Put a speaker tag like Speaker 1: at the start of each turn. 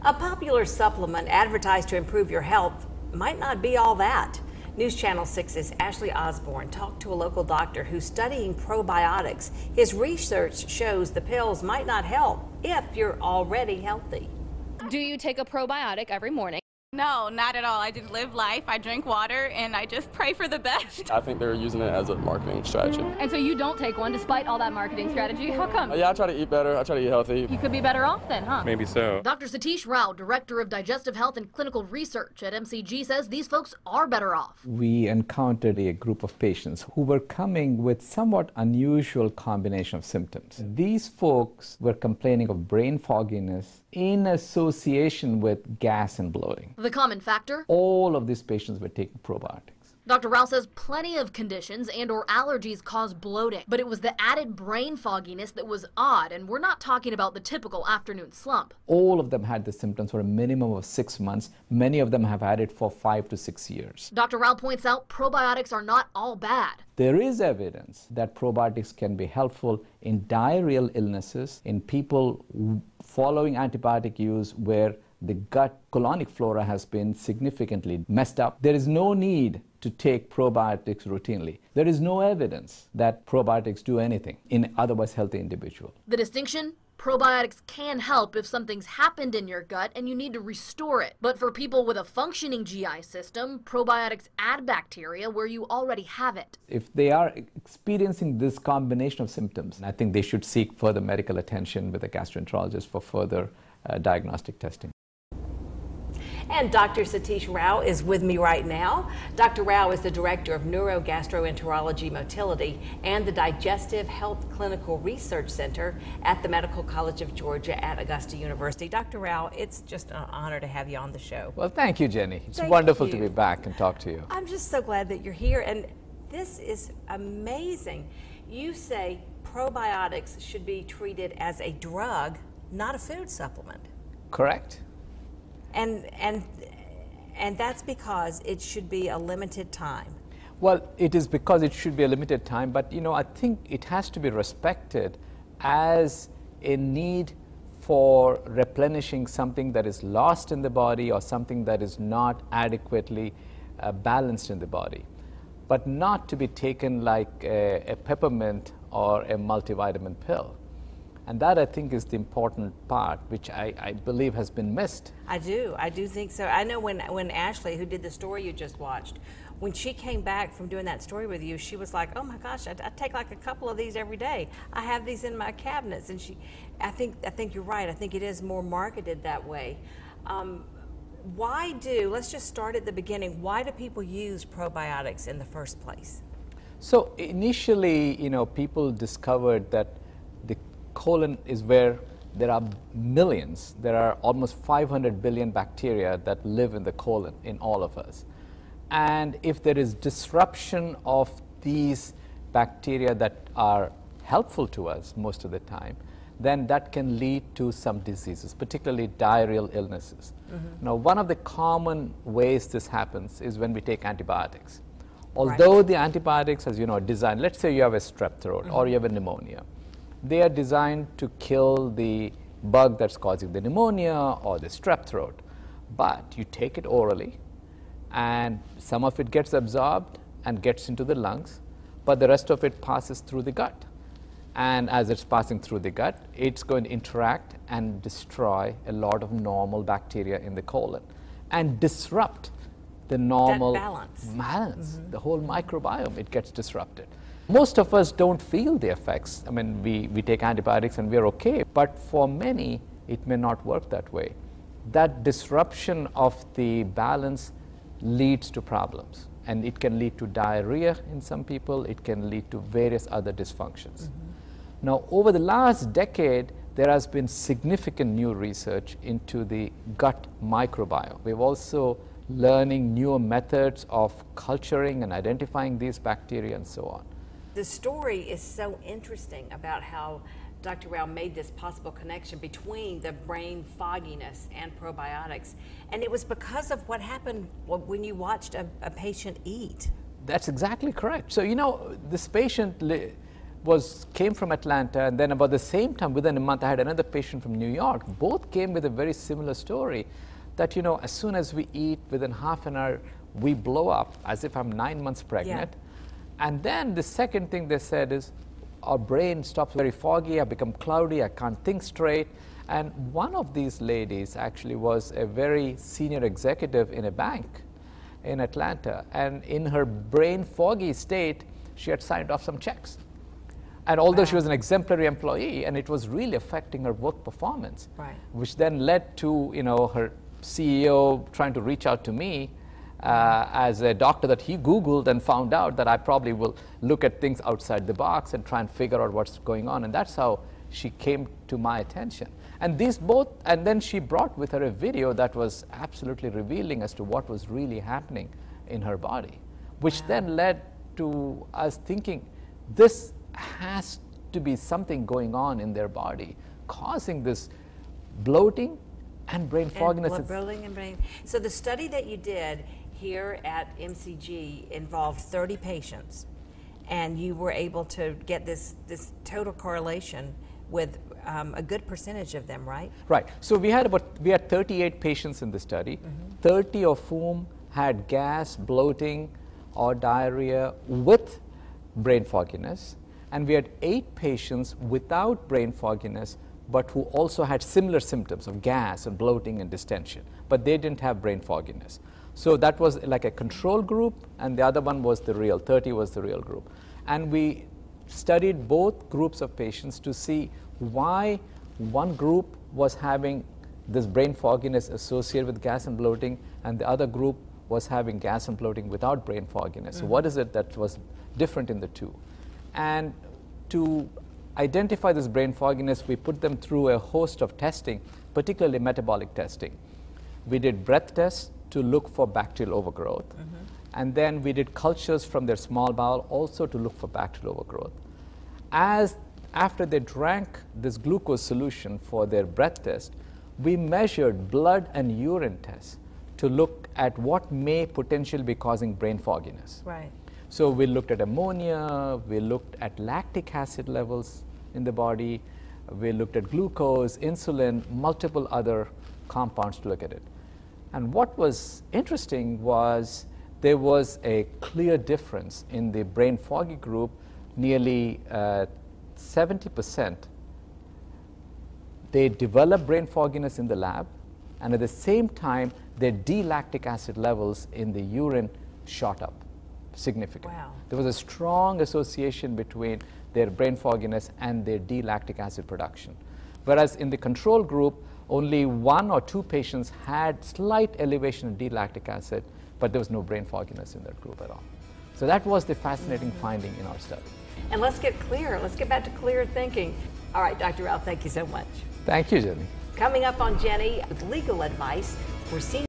Speaker 1: A popular supplement advertised to improve your health might not be all that. News Channel 6's Ashley Osborne talked to a local doctor who's studying probiotics. His research shows the pills might not help if you're already healthy.
Speaker 2: Do you take a probiotic every morning?
Speaker 3: No, not at all. I just live life, I drink water, and I just pray for the best.
Speaker 4: I think they're using it as a marketing strategy.
Speaker 2: And so you don't take one despite all that marketing strategy? How come?
Speaker 4: Yeah, I try to eat better. I try to eat healthy.
Speaker 2: You could be better off then, huh?
Speaker 4: Maybe so.
Speaker 5: Dr. Satish Rao, Director of Digestive Health and Clinical Research at MCG, says these folks are better off.
Speaker 6: We encountered a group of patients who were coming with somewhat unusual combination of symptoms. These folks were complaining of brain fogginess in association with gas and bloating.
Speaker 5: The common factor?
Speaker 6: All of these patients were taking probiotics.
Speaker 5: Dr. Rao says plenty of conditions and or allergies cause bloating, but it was the added brain fogginess that was odd, and we're not talking about the typical afternoon slump.
Speaker 6: All of them had the symptoms for a minimum of 6 months. Many of them have had it for 5 to 6 years.
Speaker 5: Dr. Rao points out probiotics are not all bad.
Speaker 6: There is evidence that probiotics can be helpful in diarrheal illnesses, in people following antibiotic use where the gut colonic flora has been significantly messed up. There is no need to take probiotics routinely. There is no evidence that probiotics do anything in otherwise healthy individuals.
Speaker 5: The distinction? Probiotics can help if something's happened in your gut and you need to restore it. But for people with a functioning GI system, probiotics add bacteria where you already have it.
Speaker 6: If they are experiencing this combination of symptoms, I think they should seek further medical attention with a gastroenterologist for further diagnostic testing.
Speaker 1: And Dr. Satish Rao is with me right now. Dr. Rao is the Director of Neurogastroenterology Motility and the Digestive Health Clinical Research Center at the Medical College of Georgia at Augusta University. Dr. Rao, it's just an honor to have you on the show.
Speaker 6: Well, thank you, Jenny. It's
Speaker 1: Thank
Speaker 6: wonderful
Speaker 1: you.
Speaker 6: to be back and talk to you.
Speaker 1: I'm just so glad that you're here, and this is amazing. You say probiotics should be treated as a drug, not a food supplement.
Speaker 6: Correct.
Speaker 1: And that's because it should be a limited time.
Speaker 6: Well, it is because it should be a limited time, but I think it has to be respected as a need for replenishing something that is lost in the body or something that is not adequately balanced in the body, but not to be taken like a peppermint or a multivitamin pill. And that, I think, is the important part, which I believe has been missed.
Speaker 1: I do think so. I know when Ashley, who did the story you just watched, when she came back from doing that story with you, she was like, oh my gosh, I take like a couple of these every day. I have these in my cabinets. And I think you're right. I think it is more marketed that way. Let's just start at the beginning. Why do people use probiotics in the first place?
Speaker 6: So initially, people discovered that the colon is where there are millions. There are almost 500 billion bacteria that live in the colon in all of us. And if there is disruption of these bacteria that are helpful to us most of the time, then that can lead to some diseases, particularly diarrheal illnesses. Mm-hmm. Now, one of the common ways this happens is when we take antibiotics. Although the antibiotics, as you know, are designed, let's say you have a strep throat or you have a pneumonia, they are designed to kill the bug that's causing the pneumonia or the strep throat. But you take it orally, and some of it gets absorbed and gets into the lungs, but the rest of it passes through the gut. And as it's passing through the gut, it's going to interact and destroy a lot of normal bacteria in the colon and disrupt the normal balance. Mm-hmm. The whole microbiome, it gets disrupted. Most of us don't feel the effects. I mean, we take antibiotics and we're okay, but for many, it may not work that way. That disruption of the balance leads to problems, and it can lead to diarrhea in some people. It can lead to various other dysfunctions. Mm-hmm. Now, over the last decade, there has been significant new research into the gut microbiome. We've also learning newer methods of culturing and identifying these bacteria and so on.
Speaker 1: The story is so interesting about how Dr. Rao made this possible connection between the brain fogginess and probiotics. And it was because of what happened when you watched a patient eat.
Speaker 6: That's exactly correct. So, this patient came from Atlanta, and then about the same time, within a month, I had another patient from New York. Both came with a very similar story, that, you know, as soon as we eat, within half an hour, we blow up as if I'm 9 months pregnant. Yeah. And then the second thing they said is, our brain stops very foggy, I become cloudy, I can't think straight. And one of these ladies actually was a very senior executive in a bank in Atlanta. And in her brain foggy state, she had signed off some checks. And although she was an exemplary employee, and it was really affecting her work performance, which then led to, you know, her CEO trying to reach out to me as a doctor that he Googled and found out that I probably will look at things outside the box and try and figure out what's going on. And that's how she came to my attention. And these both, and then she brought with her a video that was absolutely revealing as to what was really happening in her body, which then led to us thinking, this has to be something going on in their body, causing this bloating and brain fogginess.
Speaker 1: Bloating and brain. So the study that you did here at MCG involved 30 patients, and you were able to get this total correlation with a good percentage of them, right? Right.
Speaker 6: So we had 38 patients in the study, 30 of whom had gas, bloating, or diarrhea with brain fogginess. And we had 8 patients without brain fogginess, but who also had similar symptoms of gas and bloating and distension, but they didn't have brain fogginess. So that was like a control group, and the other one was the real, 30 was the real group. And we studied both groups of patients to see why one group was having this brain fogginess associated with gas and bloating, and the other group was having gas and bloating without brain fogginess. So what is it that was different in the two? And to identify this brain fogginess, we put them through a host of testing, particularly metabolic testing. We did breath tests to look for bacterial overgrowth. And then we did cultures from their small bowel also to look for bacterial overgrowth. After they drank this glucose solution for their breath test, we measured blood and urine tests to look at what may potentially be causing brain fogginess.
Speaker 1: Right.
Speaker 6: So we looked at ammonia, we looked at lactic acid levels in the body, we looked at glucose, insulin, multiple other compounds to look at it. And what was interesting was there was a clear difference in the brain foggy group. Nearly 70%, they developed brain fogginess in the lab, and at the same time, their D-lactic acid levels in the urine shot up significantly. Wow. There was a strong association between their brain fogginess and their D-lactic acid production. Whereas in the control group, only 1 or 2 patients had slight elevation of D-lactic acid, but there was no brain fogginess in that group at all. So that was the fascinating finding in our study.
Speaker 1: And let's get clear. Let's get back to clear thinking. All right, Dr. Rao, thank you so much.
Speaker 6: Thank you, Jenny.
Speaker 1: Coming up on Jennie, with legal advice for senior